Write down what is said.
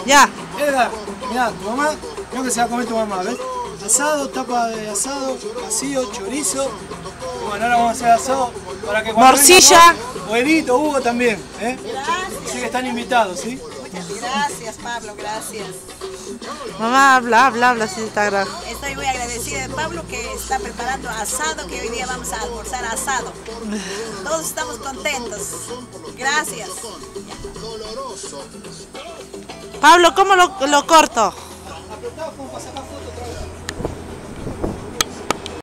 Ya. Edgar, mirá, tu mamá, creo que se va a comer tu mamá, ¿ves? Asado, tapa de asado, vacío, chorizo. Y bueno, ahora vamos a hacer asado para que cuando Morcilla. Abuelito, Hugo también, ¿eh? Gracias. Así que están invitados, ¿sí? Muchas gracias, Pablo, gracias. Mamá, habla, sí está grave. Estoy muy agradecida de Pablo que está preparando asado, que hoy día vamos a almorzar asado. Todos estamos contentos. Gracias. Pablo, ¿cómo lo corto? Apretado como para sacar